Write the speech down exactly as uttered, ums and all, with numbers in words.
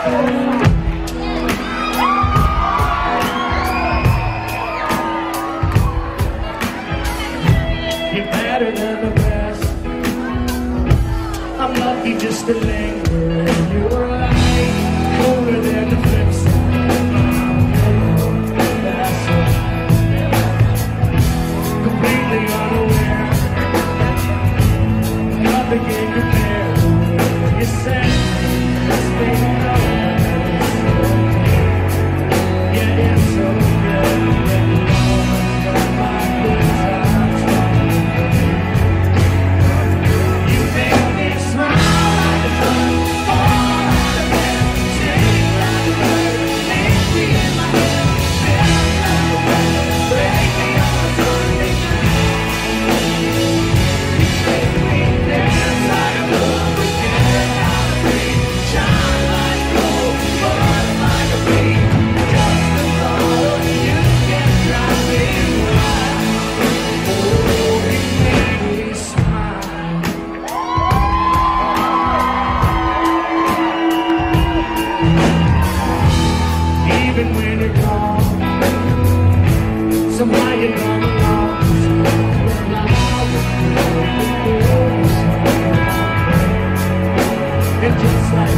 You're better than the best. I'm lucky just to linger in your light, colder than the flip side of my head. That's all. Completely unaware, nothing can compare to what you said. This thing I know that it's okay. Yeah, it's so good. But my good times are you make me smile like the sun, fall like the rain, sing like a bird, make me in my head, feel like a breath, break me on a Sunday night. You make me dance like a look, get out of breathe, shine like gold, burn like a bee. Just the thought of you can drive me wild. Oh, you make me smile. Even when you're gone, somehow you come along. And just like